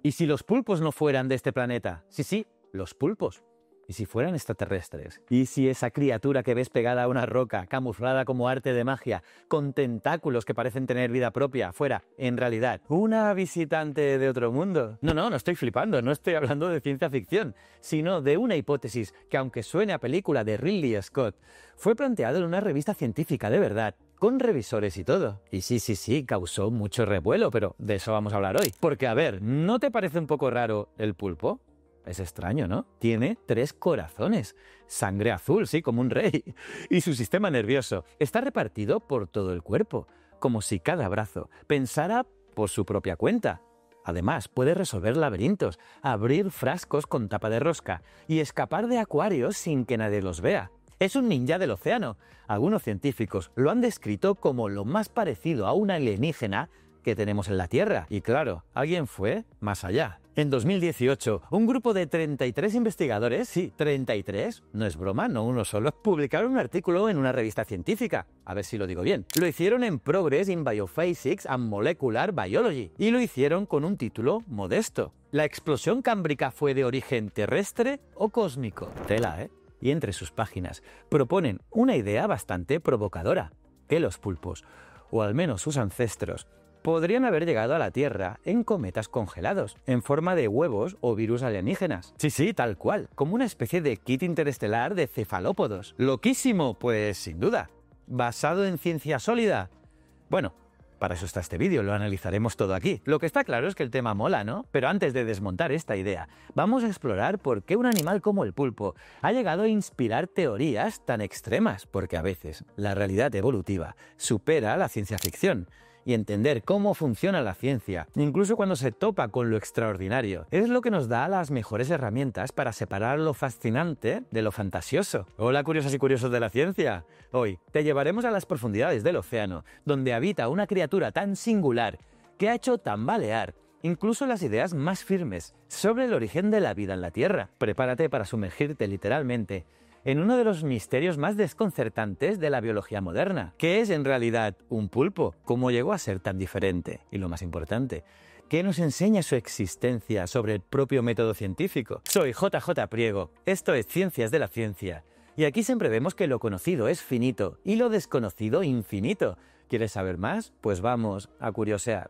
¿Y si los pulpos no fueran de este planeta? Sí, los pulpos. ¿Y si fueran extraterrestres? ¿Y si esa criatura que ves pegada a una roca, camuflada como arte de magia, con tentáculos que parecen tener vida propia, fuera, en realidad, una visitante de otro mundo? No estoy flipando, no estoy hablando de ciencia ficción, sino de una hipótesis que, aunque suene a película de Ridley Scott, fue planteada en una revista científica de verdad, con revisores y todo. Y sí, causó mucho revuelo, pero de eso vamos a hablar hoy. Porque, a ver, ¿no te parece un poco raro el pulpo? Es extraño, ¿no? Tiene 3 corazones, sangre azul, sí, como un rey. Y su sistema nervioso está repartido por todo el cuerpo, como si cada brazo pensara por su propia cuenta. Además, puede resolver laberintos, abrir frascos con tapa de rosca y escapar de acuarios sin que nadie los vea. Es un ninja del océano. Algunos científicos lo han descrito como lo más parecido a un alienígena que tenemos en la Tierra. Y claro, alguien fue más allá. En 2018, un grupo de 33 investigadores, sí, 33, no es broma, no uno solo, publicaron un artículo en una revista científica. A ver si lo digo bien. Lo hicieron en Progress in Biophysics and Molecular Biology y lo hicieron con un título modesto. ¿La explosión cámbrica fue de origen terrestre o cósmico? Tela, ¿eh? Y entre sus páginas proponen una idea bastante provocadora, que los pulpos, o al menos sus ancestros, podrían haber llegado a la Tierra en cometas congelados, en forma de huevos o virus alienígenas. Sí, tal cual, como una especie de kit interestelar de cefalópodos. ¿Loquísimo? Pues sin duda. ¿Basado en ciencia sólida? Bueno, para eso está este vídeo, lo analizaremos todo aquí. Lo que está claro es que el tema mola, ¿no? Pero antes de desmontar esta idea, vamos a explorar por qué un animal como el pulpo ha llegado a inspirar teorías tan extremas, porque a veces la realidad evolutiva supera la ciencia ficción. Y entender cómo funciona la ciencia, incluso cuando se topa con lo extraordinario, es lo que nos da las mejores herramientas para separar lo fascinante de lo fantasioso. Hola curiosas y curiosos de la ciencia. Hoy te llevaremos a las profundidades del océano, donde habita una criatura tan singular que ha hecho tambalear incluso las ideas más firmes sobre el origen de la vida en la Tierra. Prepárate para sumergirte literalmente en uno de los misterios más desconcertantes de la biología moderna. ¿Qué es en realidad un pulpo? ¿Cómo llegó a ser tan diferente? Y lo más importante, ¿qué nos enseña su existencia sobre el propio método científico? Soy JJ Priego, esto es Ciencias de la Ciencia, y aquí siempre vemos que lo conocido es finito y lo desconocido infinito. ¿Quieres saber más? Pues vamos a curiosear.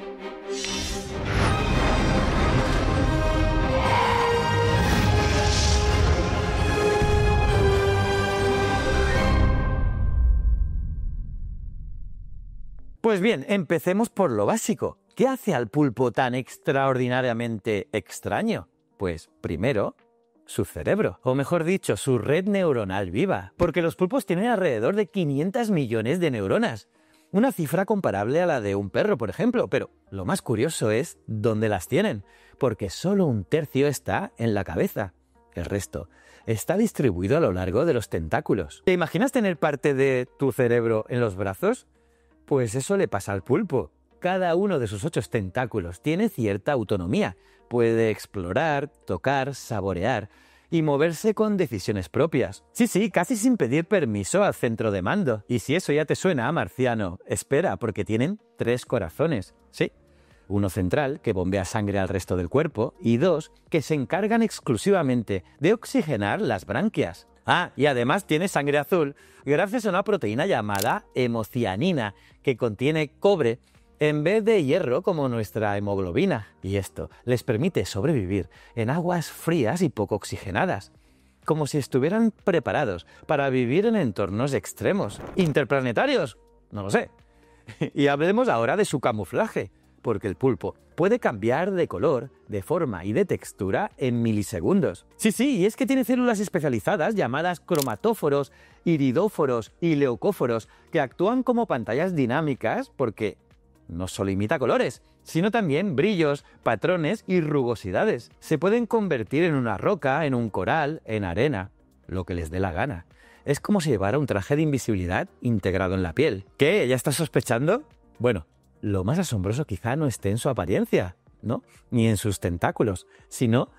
Pues bien, empecemos por lo básico. ¿Qué hace al pulpo tan extraordinariamente extraño? Pues primero, su cerebro, o mejor dicho, su red neuronal viva, porque los pulpos tienen alrededor de 500 millones de neuronas, una cifra comparable a la de un perro, por ejemplo, pero lo más curioso es dónde las tienen, porque solo 1/3 está en la cabeza. El resto está distribuido a lo largo de los tentáculos. ¿Te imaginas tener parte de tu cerebro en los brazos? Pues eso le pasa al pulpo. Cada uno de sus 8 tentáculos tiene cierta autonomía. Puede explorar, tocar, saborear y moverse con decisiones propias. Sí, casi sin pedir permiso al centro de mando. Y si eso ya te suena a marciano, espera, porque tienen 3 corazones. Sí, uno central que bombea sangre al resto del cuerpo y 2 que se encargan exclusivamente de oxigenar las branquias. Ah, y además tiene sangre azul gracias a una proteína llamada hemocianina que contiene cobre en vez de hierro como nuestra hemoglobina. Y esto les permite sobrevivir en aguas frías y poco oxigenadas, como si estuvieran preparados para vivir en entornos extremos. ¿Interplanetarios? No lo sé. Y hablemos ahora de su camuflaje, porque el pulpo puede cambiar de color, de forma y de textura en milisegundos. Sí, y es que tiene células especializadas llamadas cromatóforos, iridóforos y leucóforos que actúan como pantallas dinámicas porque no solo imita colores, sino también brillos, patrones y rugosidades. Se pueden convertir en una roca, en un coral, en arena, lo que les dé la gana. Es como si llevara un traje de invisibilidad integrado en la piel. ¿Qué? ¿Ya estás sospechando? Bueno, lo más asombroso quizá no esté en su apariencia, ¿no? Ni en sus tentáculos, sino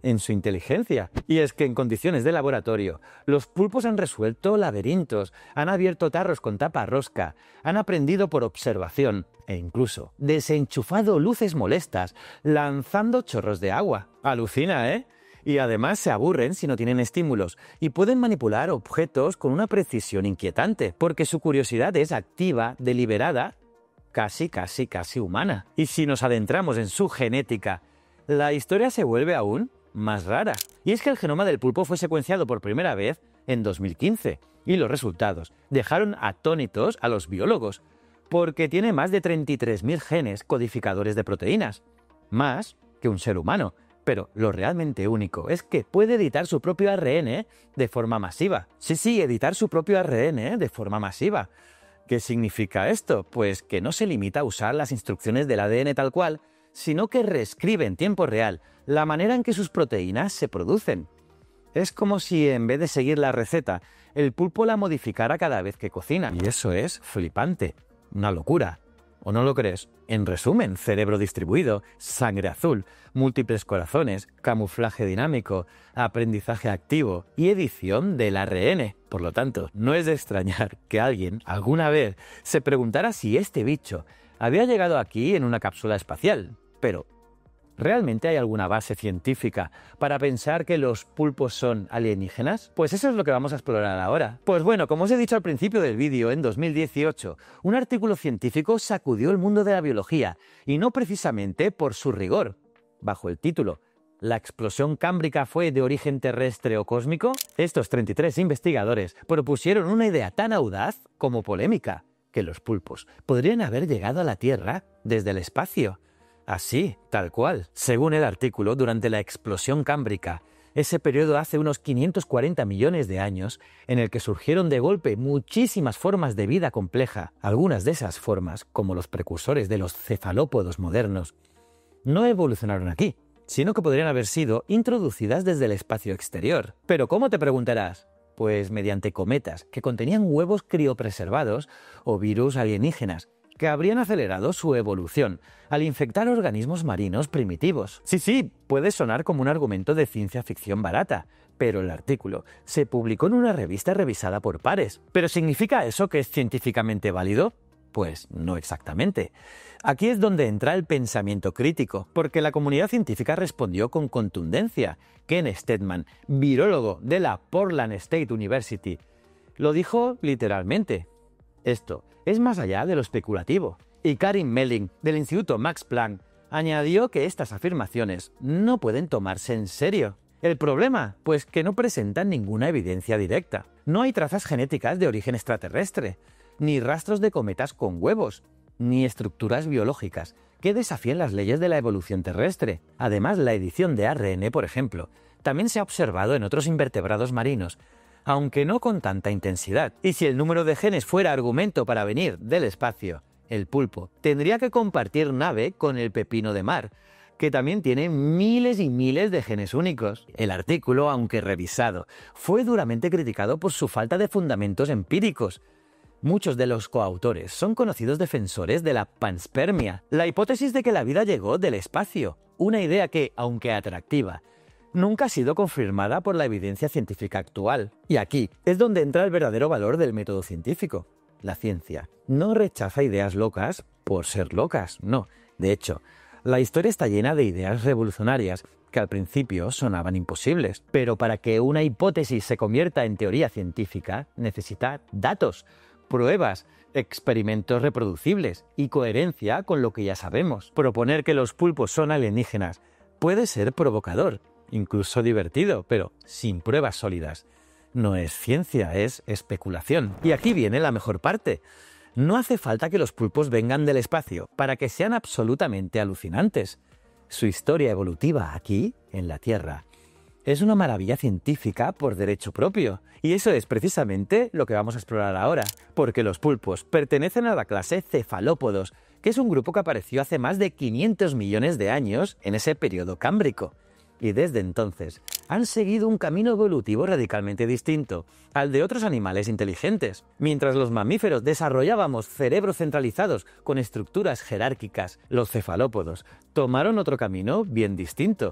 en su inteligencia. Y es que en condiciones de laboratorio, los pulpos han resuelto laberintos, han abierto tarros con tapa rosca, han aprendido por observación e incluso desenchufado luces molestas, lanzando chorros de agua. Alucina, ¿eh? Y además se aburren si no tienen estímulos y pueden manipular objetos con una precisión inquietante, porque su curiosidad es activa, deliberada, casi humana. Y si nos adentramos en su genética, la historia se vuelve aún más rara. Y es que el genoma del pulpo fue secuenciado por primera vez en 2015 y los resultados dejaron atónitos a los biólogos, porque tiene más de 33.000 genes codificadores de proteínas, más que un ser humano. Pero lo realmente único es que puede editar su propio ARN de forma masiva. Sí, editar su propio ARN de forma masiva. ¿Qué significa esto? Pues que no se limita a usar las instrucciones del ADN tal cual, sino que reescribe en tiempo real la manera en que sus proteínas se producen. Es como si en vez de seguir la receta, el pulpo la modificara cada vez que cocina. Y eso es flipante, una locura. ¿O no lo crees? En resumen, cerebro distribuido, sangre azul, múltiples corazones, camuflaje dinámico, aprendizaje activo y edición del ARN. Por lo tanto, no es de extrañar que alguien, alguna vez, se preguntara si este bicho había llegado aquí en una cápsula espacial. Pero, ¿realmente hay alguna base científica para pensar que los pulpos son alienígenas? Pues eso es lo que vamos a explorar ahora. Pues bueno, como os he dicho al principio del vídeo, en 2018, un artículo científico sacudió el mundo de la biología, y no precisamente por su rigor. Bajo el título ¿La explosión cámbrica fue de origen terrestre o cósmico?, estos 33 investigadores propusieron una idea tan audaz como polémica, que los pulpos podrían haber llegado a la Tierra desde el espacio. Así, tal cual. Según el artículo, durante la explosión cámbrica, ese periodo hace unos 540 millones de años, en el que surgieron de golpe muchísimas formas de vida compleja. Algunas de esas formas, como los precursores de los cefalópodos modernos, no evolucionaron aquí, sino que podrían haber sido introducidas desde el espacio exterior. ¿Pero cómo, te preguntarás? Pues mediante cometas que contenían huevos criopreservados o virus alienígenas, que habrían acelerado su evolución al infectar organismos marinos primitivos. Sí, puede sonar como un argumento de ciencia ficción barata, pero el artículo se publicó en una revista revisada por pares. ¿Pero significa eso que es científicamente válido? Pues no exactamente. Aquí es donde entra el pensamiento crítico, porque la comunidad científica respondió con contundencia. Ken Steadman, virólogo de la Portland State University, lo dijo literalmente. Esto es más allá de lo especulativo. Y Karin Melling, del Instituto Max Planck, añadió que estas afirmaciones no pueden tomarse en serio. ¿El problema? Pues que no presentan ninguna evidencia directa. No hay trazas genéticas de origen extraterrestre, ni rastros de cometas con huevos, ni estructuras biológicas que desafíen las leyes de la evolución terrestre. Además, la edición de ARN, por ejemplo, también se ha observado en otros invertebrados marinos, aunque no con tanta intensidad. Y si el número de genes fuera argumento para venir del espacio, el pulpo tendría que compartir nave con el pepino de mar, que también tiene miles y miles de genes únicos. El artículo, aunque revisado, fue duramente criticado por su falta de fundamentos empíricos. Muchos de los coautores son conocidos defensores de la panspermia, la hipótesis de que la vida llegó del espacio, una idea que, aunque atractiva, nunca ha sido confirmada por la evidencia científica actual. Y aquí es donde entra el verdadero valor del método científico. La ciencia no rechaza ideas locas por ser locas, no. De hecho, la historia está llena de ideas revolucionarias que al principio sonaban imposibles. Pero para que una hipótesis se convierta en teoría científica, necesita datos, pruebas, experimentos reproducibles y coherencia con lo que ya sabemos. Proponer que los pulpos son alienígenas puede ser provocador, incluso divertido, pero sin pruebas sólidas. No es ciencia, es especulación. Y aquí viene la mejor parte. No hace falta que los pulpos vengan del espacio para que sean absolutamente alucinantes. Su historia evolutiva aquí, en la Tierra, es una maravilla científica por derecho propio. Y eso es precisamente lo que vamos a explorar ahora, porque los pulpos pertenecen a la clase cefalópodos, que es un grupo que apareció hace más de 500 millones de años en ese periodo cámbrico. Y desde entonces han seguido un camino evolutivo radicalmente distinto al de otros animales inteligentes. Mientras los mamíferos desarrollábamos cerebros centralizados con estructuras jerárquicas, los cefalópodos tomaron otro camino bien distinto.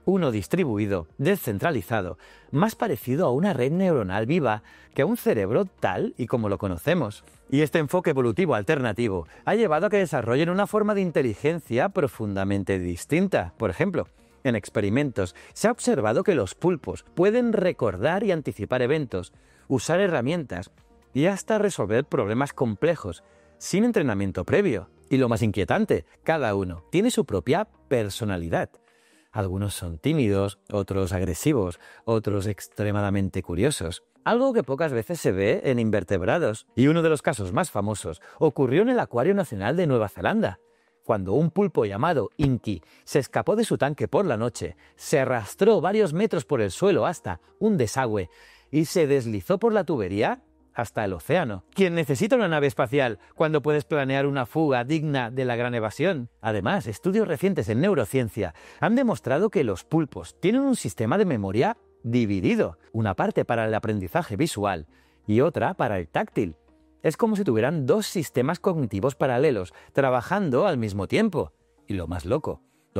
uno distribuido, descentralizado, más parecido a una red neuronal viva que a un cerebro tal y como lo conocemos. Y este enfoque evolutivo alternativo ha llevado a que desarrollen una forma de inteligencia profundamente distinta. Por ejemplo, en experimentos se ha observado que los pulpos pueden recordar y anticipar eventos, usar herramientas y hasta resolver problemas complejos sin entrenamiento previo. Y lo más inquietante, cada uno tiene su propia personalidad. Algunos son tímidos, otros agresivos, otros extremadamente curiosos. Algo que pocas veces se ve en invertebrados. Y uno de los casos más famosos ocurrió en el Acuario Nacional de Nueva Zelanda. Cuando un pulpo llamado Inky se escapó de su tanque por la noche, se arrastró varios metros por el suelo hasta un desagüe y se deslizó por la tubería hasta el océano. ¿Quién necesita una nave espacial cuando puedes planear una fuga digna de la Gran Evasión? Además, estudios recientes en neurociencia han demostrado que los pulpos tienen un sistema de memoria dividido, una parte para el aprendizaje visual y otra para el táctil. Es como si tuvieran dos sistemas cognitivos paralelos, trabajando al mismo tiempo. Y lo más loco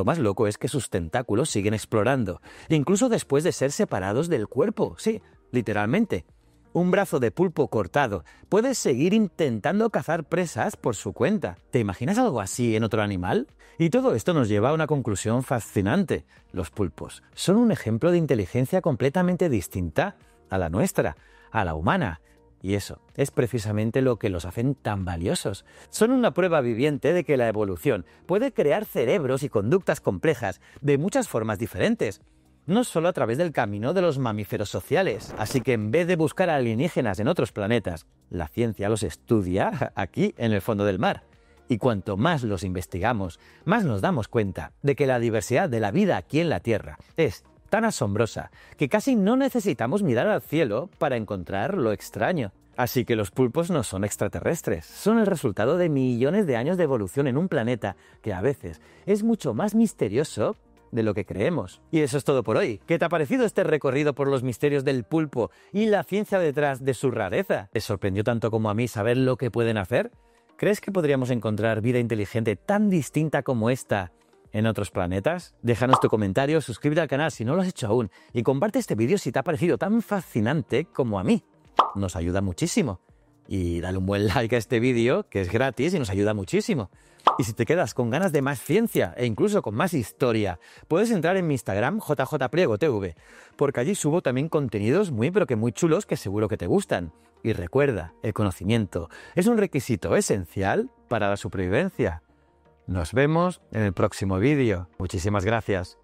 es que sus tentáculos siguen explorando, incluso después de ser separados del cuerpo, sí, literalmente. Un brazo de pulpo cortado puede seguir intentando cazar presas por su cuenta. ¿Te imaginas algo así en otro animal? Y todo esto nos lleva a una conclusión fascinante. Los pulpos son un ejemplo de inteligencia completamente distinta a la nuestra, a la humana. Y eso es precisamente lo que los hacen tan valiosos. Son una prueba viviente de que la evolución puede crear cerebros y conductas complejas de muchas formas diferentes, no solo a través del camino de los mamíferos sociales. Así que en vez de buscar alienígenas en otros planetas, la ciencia los estudia aquí en el fondo del mar. Y cuanto más los investigamos, más nos damos cuenta de que la diversidad de la vida aquí en la Tierra es tan asombrosa que casi no necesitamos mirar al cielo para encontrar lo extraño. Así que los pulpos no son extraterrestres, son el resultado de millones de años de evolución en un planeta que a veces es mucho más misterioso de lo que creemos. Y eso es todo por hoy. ¿Qué te ha parecido este recorrido por los misterios del pulpo y la ciencia detrás de su rareza? ¿Te sorprendió tanto como a mí saber lo que pueden hacer? ¿Crees que podríamos encontrar vida inteligente tan distinta como esta en otros planetas? Déjanos tu comentario, suscríbete al canal si no lo has hecho aún y comparte este vídeo si te ha parecido tan fascinante como a mí. Nos ayuda muchísimo. Y dale un buen like a este vídeo, que es gratis y nos ayuda muchísimo. Y si te quedas con ganas de más ciencia e incluso con más historia, puedes entrar en mi Instagram jjpriegotv, porque allí subo también contenidos muy pero que muy chulos que seguro que te gustan. Y recuerda, el conocimiento es un requisito esencial para la supervivencia. Nos vemos en el próximo vídeo. Muchísimas gracias.